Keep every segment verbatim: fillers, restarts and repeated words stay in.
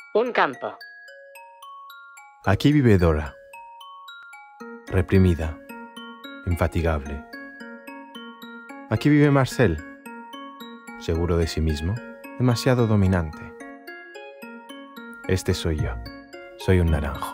Un campo. Aquí vive Dora, reprimida, infatigable. Aquí vive Marcel, seguro de sí mismo, demasiado dominante. Este soy yo, soy un naranjo.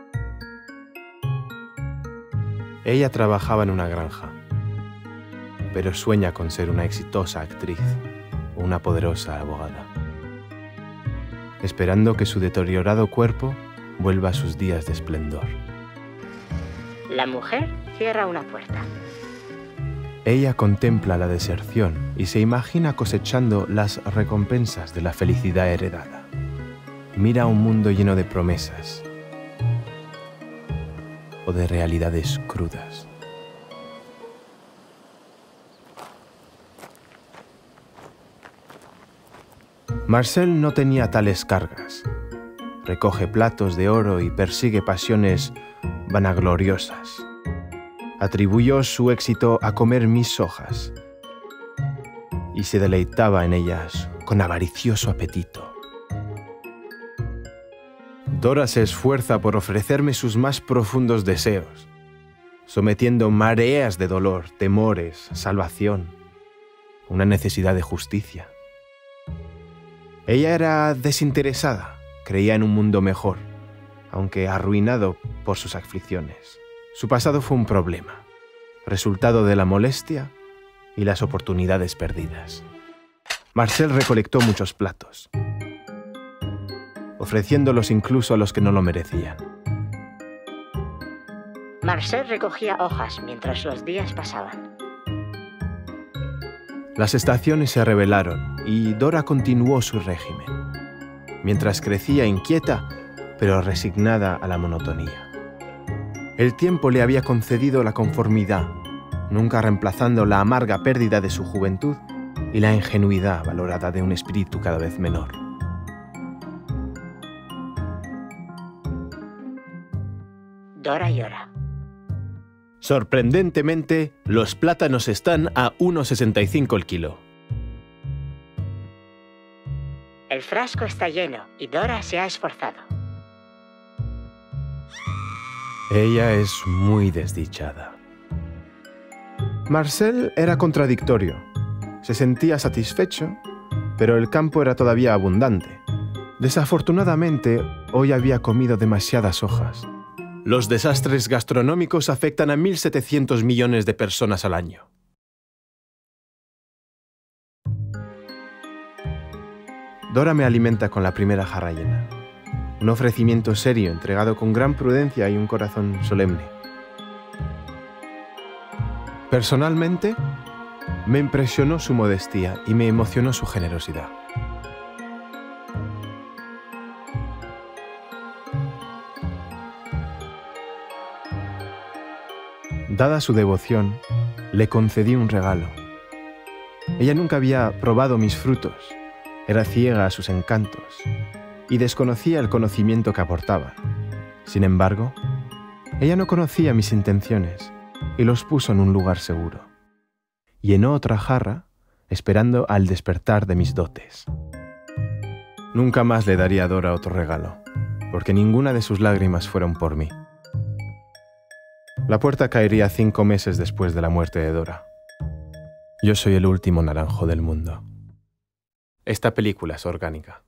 Ella trabajaba en una granja, pero sueña con ser una exitosa actriz o una poderosa abogada, esperando que su deteriorado cuerpo vuelva a sus días de esplendor. La mujer cierra una puerta. Ella contempla la deserción y se imagina cosechando las recompensas de la felicidad heredada. Mira un mundo lleno de promesas o de realidades crudas. Marcel no tenía tales cargas. Recoge platos de oro y persigue pasiones vanagloriosas. Atribuyó su éxito a comer mis hojas y se deleitaba en ellas con avaricioso apetito. Dora se esfuerza por ofrecerme sus más profundos deseos, sometiendo mareas de dolor, temores, salvación, una necesidad de justicia. Ella era desinteresada, creía en un mundo mejor, aunque arruinado por sus aflicciones. Su pasado fue un problema, resultado de la molestia y las oportunidades perdidas. Marcel recolectó muchos platos, ofreciéndolos incluso a los que no lo merecían. Marcel recogía hojas mientras los días pasaban. Las estaciones se rebelaron y Dora continuó su régimen, mientras crecía inquieta, pero resignada a la monotonía. El tiempo le había concedido la conformidad, nunca reemplazando la amarga pérdida de su juventud y la ingenuidad valorada de un espíritu cada vez menor. Dora llora. Sorprendentemente, los plátanos están a uno sesenta y cinco el kilo. El frasco está lleno y Dora se ha esforzado. Ella es muy desdichada. Marcel era contradictorio. Se sentía satisfecho, pero el campo era todavía abundante. Desafortunadamente, hoy había comido demasiadas hojas. Los desastres gastronómicos afectan a mil setecientos millones de personas al año. Dora me alimenta con la primera jarra llena. Un ofrecimiento serio, entregado con gran prudencia y un corazón solemne. Personalmente, me impresionó su modestia y me emocionó su generosidad. Dada su devoción, le concedí un regalo. Ella nunca había probado mis frutos, era ciega a sus encantos y desconocía el conocimiento que aportaban. Sin embargo, ella no conocía mis intenciones y los puso en un lugar seguro. Llenó otra jarra, esperando al despertar de mis dotes. Nunca más le daría a Dora otro regalo, porque ninguna de sus lágrimas fueron por mí. La puerta caería cinco meses después de la muerte de Dora. Yo soy el último naranjo del mundo. Esta película es orgánica.